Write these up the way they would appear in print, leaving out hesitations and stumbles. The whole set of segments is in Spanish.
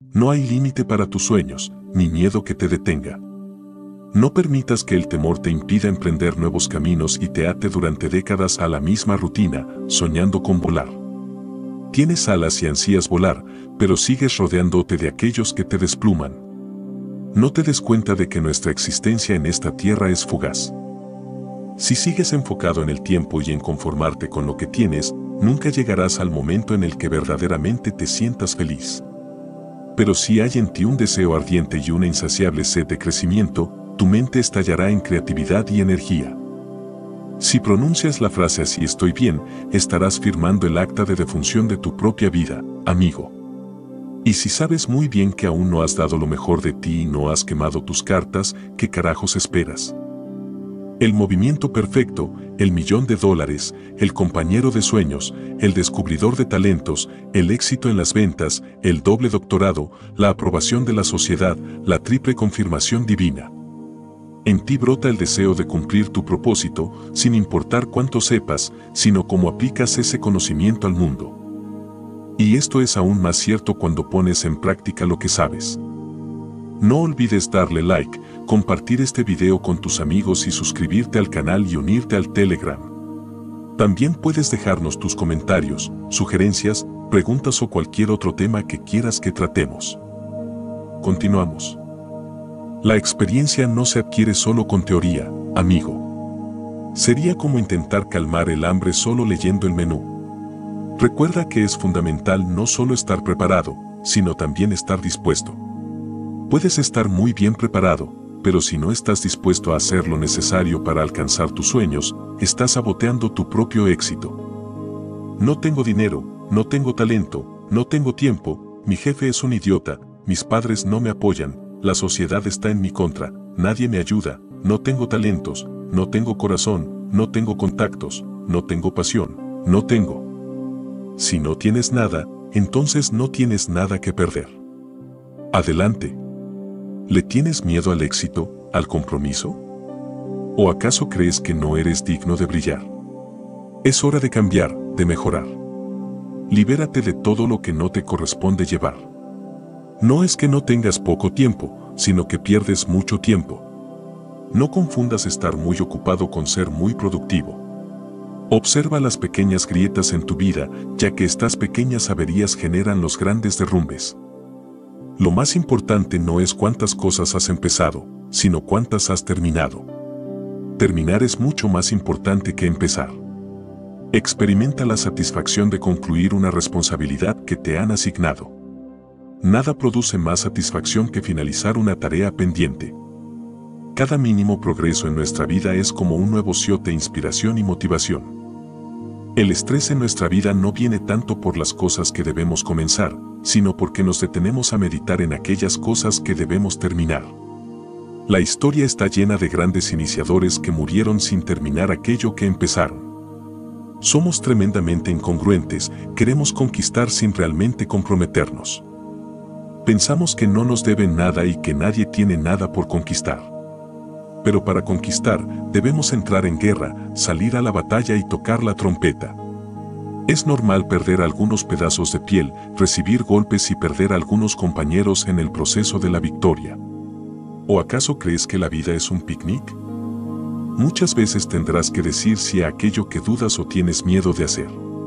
No hay límite para tus sueños, ni miedo que te detenga. No permitas que el temor te impida emprender nuevos caminos y te ate durante décadas a la misma rutina, soñando con volar. Tienes alas y ansías volar, pero sigues rodeándote de aquellos que te despluman. No te des cuenta de que nuestra existencia en esta tierra es fugaz. Si sigues enfocado en el tiempo y en conformarte con lo que tienes, nunca llegarás al momento en el que verdaderamente te sientas feliz. Pero si hay en ti un deseo ardiente y una insaciable sed de crecimiento, tu mente estallará en creatividad y energía. Si pronuncias la frase "así estoy bien", estarás firmando el acta de defunción de tu propia vida, amigo. Y si sabes muy bien que aún no has dado lo mejor de ti y no has quemado tus cartas, ¿qué carajos esperas? El movimiento perfecto, el $1.000.000, el compañero de sueños, el descubridor de talentos, el éxito en las ventas, el doble doctorado, la aprobación de la sociedad, la triple confirmación divina. En ti brota el deseo de cumplir tu propósito, sin importar cuánto sepas, sino cómo aplicas ese conocimiento al mundo. Y esto es aún más cierto cuando pones en práctica lo que sabes. No olvides darle like, compartir este video con tus amigos y suscribirte al canal y unirte al Telegram. También puedes dejarnos tus comentarios, sugerencias, preguntas o cualquier otro tema que quieras que tratemos. Continuamos. La experiencia no se adquiere solo con teoría, amigo. Sería como intentar calmar el hambre solo leyendo el menú. Recuerda que es fundamental no solo estar preparado, sino también estar dispuesto. Puedes estar muy bien preparado, pero si no estás dispuesto a hacer lo necesario para alcanzar tus sueños, estás saboteando tu propio éxito. No tengo dinero, no tengo talento, no tengo tiempo, mi jefe es un idiota, mis padres no me apoyan, la sociedad está en mi contra, nadie me ayuda, no tengo talentos, no tengo corazón, no tengo contactos, no tengo pasión, no tengo. Si no tienes nada, entonces no tienes nada que perder. Adelante. ¿Le tienes miedo al éxito, al compromiso? ¿O acaso crees que no eres digno de brillar? Es hora de cambiar, de mejorar. Libérate de todo lo que no te corresponde llevar. No es que no tengas poco tiempo, sino que pierdes mucho tiempo. No confundas estar muy ocupado con ser muy productivo. Observa las pequeñas grietas en tu vida, ya que estas pequeñas averías generan los grandes derrumbes. Lo más importante no es cuántas cosas has empezado, sino cuántas has terminado. Terminar es mucho más importante que empezar. Experimenta la satisfacción de concluir una responsabilidad que te han asignado. Nada produce más satisfacción que finalizar una tarea pendiente. Cada mínimo progreso en nuestra vida es como un nuevo shot de inspiración y motivación. El estrés en nuestra vida no viene tanto por las cosas que debemos comenzar, sino porque nos detenemos a meditar en aquellas cosas que debemos terminar. La historia está llena de grandes iniciadores que murieron sin terminar aquello que empezaron. Somos tremendamente incongruentes, queremos conquistar sin realmente comprometernos. Pensamos que no nos deben nada y que nadie tiene nada por conquistar. Pero para conquistar, debemos entrar en guerra, salir a la batalla y tocar la trompeta. Es normal perder algunos pedazos de piel, recibir golpes y perder algunos compañeros en el proceso de la victoria. ¿O acaso crees que la vida es un picnic? Muchas veces tendrás que decir sí a aquello que dudas o tienes miedo de hacer.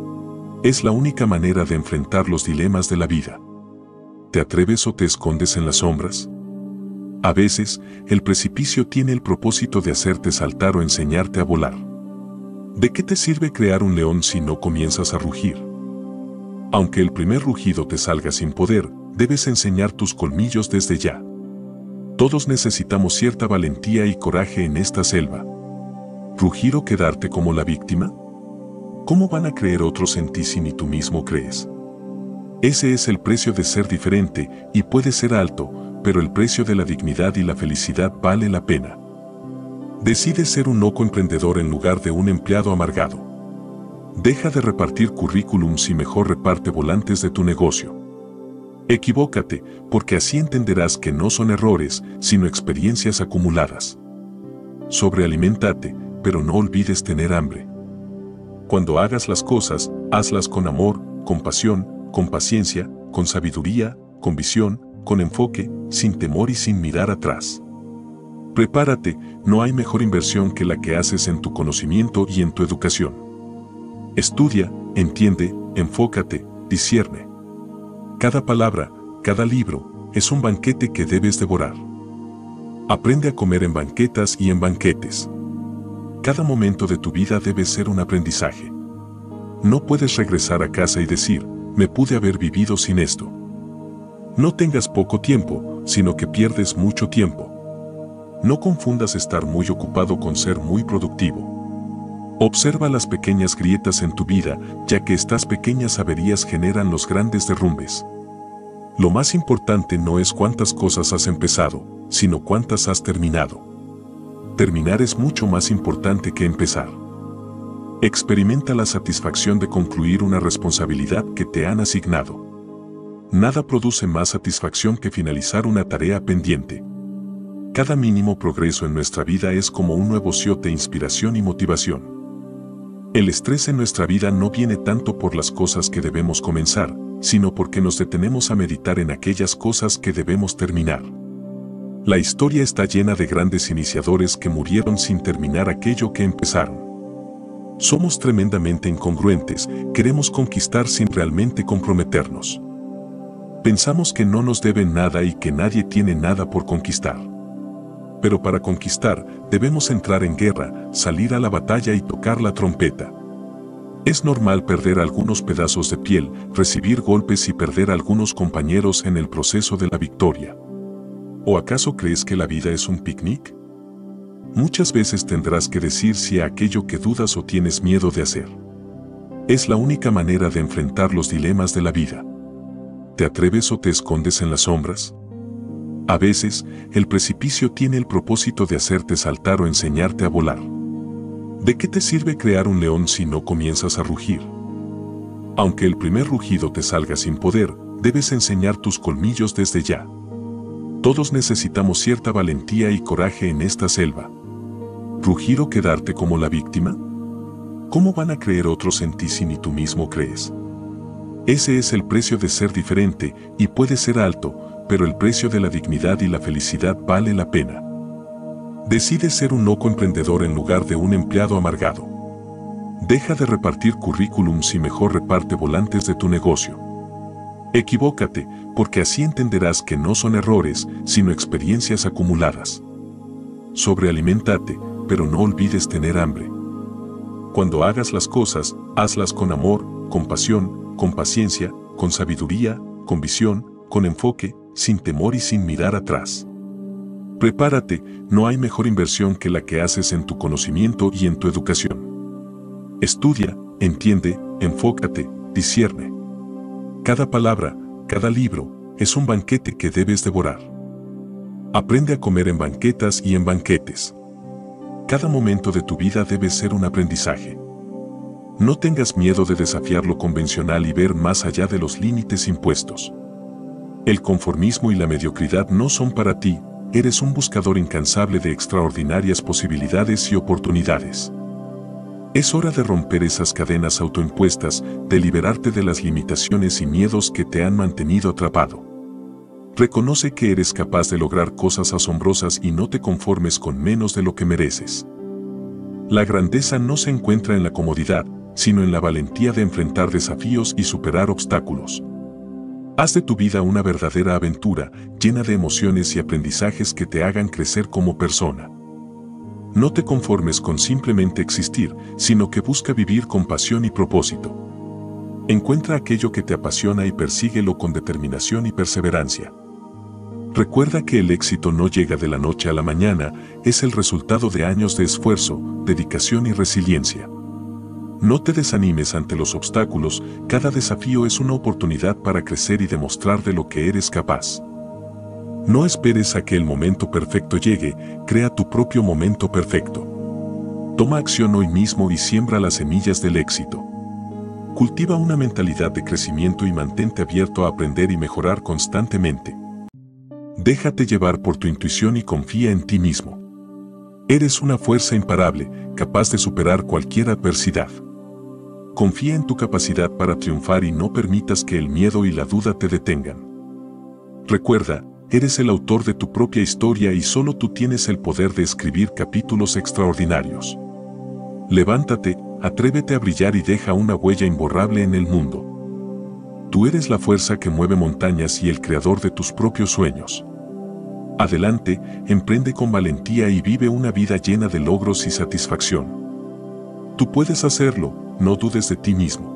Es la única manera de enfrentar los dilemas de la vida. ¿Te atreves o te escondes en las sombras? A veces, el precipicio tiene el propósito de hacerte saltar o enseñarte a volar. ¿De qué te sirve crear un león si no comienzas a rugir? Aunque el primer rugido te salga sin poder, debes enseñar tus colmillos desde ya. Todos necesitamos cierta valentía y coraje en esta selva. ¿Rugir o quedarte como la víctima? ¿Cómo van a creer otros en ti si ni tú mismo crees? Ese es el precio de ser diferente, y puede ser alto, pero el precio de la dignidad y la felicidad vale la pena. Decide ser un loco emprendedor en lugar de un empleado amargado. Deja de repartir currículums y mejor reparte volantes de tu negocio. Equivócate, porque así entenderás que no son errores, sino experiencias acumuladas. Sobrealiméntate, pero no olvides tener hambre. Cuando hagas las cosas, hazlas con amor, con pasión, con paciencia, con sabiduría, con visión, con enfoque, sin temor y sin mirar atrás. Prepárate, no hay mejor inversión que la que haces en tu conocimiento y en tu educación. Estudia, entiende, enfócate, discierne. Cada palabra, cada libro, es un banquete que debes devorar. Aprende a comer en banquetas y en banquetes. Cada momento de tu vida debe ser un aprendizaje. No puedes regresar a casa y decir, me pude haber vivido sin esto. No tengas poco tiempo, sino que pierdes mucho tiempo. No confundas estar muy ocupado con ser muy productivo. Observa las pequeñas grietas en tu vida, ya que estas pequeñas averías generan los grandes derrumbes. Lo más importante no es cuántas cosas has empezado, sino cuántas has terminado. Terminar es mucho más importante que empezar. Experimenta la satisfacción de concluir una responsabilidad que te han asignado. Nada produce más satisfacción que finalizar una tarea pendiente. Cada mínimo progreso en nuestra vida es como un nuevo shot de inspiración y motivación. El estrés en nuestra vida no viene tanto por las cosas que debemos comenzar, sino porque nos detenemos a meditar en aquellas cosas que debemos terminar. La historia está llena de grandes iniciadores que murieron sin terminar aquello que empezaron. Somos tremendamente incongruentes, queremos conquistar sin realmente comprometernos. Pensamos que no nos deben nada y que nadie tiene nada por conquistar. Pero para conquistar, debemos entrar en guerra, salir a la batalla y tocar la trompeta. Es normal perder algunos pedazos de piel, recibir golpes y perder algunos compañeros en el proceso de la victoria. ¿O acaso crees que la vida es un picnic? Muchas veces tendrás que decir sí a aquello que dudas o tienes miedo de hacer. Es la única manera de enfrentar los dilemas de la vida. ¿Te atreves o te escondes en las sombras? A veces, el precipicio tiene el propósito de hacerte saltar o enseñarte a volar. ¿De qué te sirve crear un león si no comienzas a rugir? Aunque el primer rugido te salga sin poder, debes enseñar tus colmillos desde ya. Todos necesitamos cierta valentía y coraje en esta selva. ¿Rugir o quedarte como la víctima? ¿Cómo van a creer otros en ti si ni tú mismo crees? Ese es el precio de ser diferente, y puede ser alto, pero el precio de la dignidad y la felicidad vale la pena. Decide ser un loco emprendedor en lugar de un empleado amargado. Deja de repartir currículums y mejor reparte volantes de tu negocio. Equivócate, porque así entenderás que no son errores, sino experiencias acumuladas. Sobrealiméntate, pero no olvides tener hambre. Cuando hagas las cosas, hazlas con amor, con pasión, con paciencia, con sabiduría, con visión, con enfoque, sin temor y sin mirar atrás. Prepárate, no hay mejor inversión que la que haces en tu conocimiento y en tu educación. Estudia, entiende, enfócate, discierne. Cada palabra, cada libro, es un banquete que debes devorar. Aprende a comer en banquetas y en banquetes. Cada momento de tu vida debe ser un aprendizaje. No tengas miedo de desafiar lo convencional y ver más allá de los límites impuestos. El conformismo y la mediocridad no son para ti, eres un buscador incansable de extraordinarias posibilidades y oportunidades. Es hora de romper esas cadenas autoimpuestas, de liberarte de las limitaciones y miedos que te han mantenido atrapado. Reconoce que eres capaz de lograr cosas asombrosas y no te conformes con menos de lo que mereces. La grandeza no se encuentra en la comodidad, sino en la valentía de enfrentar desafíos y superar obstáculos. Haz de tu vida una verdadera aventura, llena de emociones y aprendizajes que te hagan crecer como persona. No te conformes con simplemente existir, sino que busca vivir con pasión y propósito. Encuentra aquello que te apasiona y persíguelo con determinación y perseverancia. Recuerda que el éxito no llega de la noche a la mañana, es el resultado de años de esfuerzo, dedicación y resiliencia. No te desanimes ante los obstáculos, cada desafío es una oportunidad para crecer y demostrar de lo que eres capaz. No esperes a que el momento perfecto llegue, crea tu propio momento perfecto. Toma acción hoy mismo y siembra las semillas del éxito. Cultiva una mentalidad de crecimiento y mantente abierto a aprender y mejorar constantemente. Déjate llevar por tu intuición y confía en ti mismo. Eres una fuerza imparable, capaz de superar cualquier adversidad. Confía en tu capacidad para triunfar y no permitas que el miedo y la duda te detengan. Recuerda, eres el autor de tu propia historia y solo tú tienes el poder de escribir capítulos extraordinarios. Levántate, atrévete a brillar y deja una huella imborrable en el mundo. Tú eres la fuerza que mueve montañas y el creador de tus propios sueños. Adelante, emprende con valentía y vive una vida llena de logros y satisfacción. Tú puedes hacerlo, no dudes de ti mismo.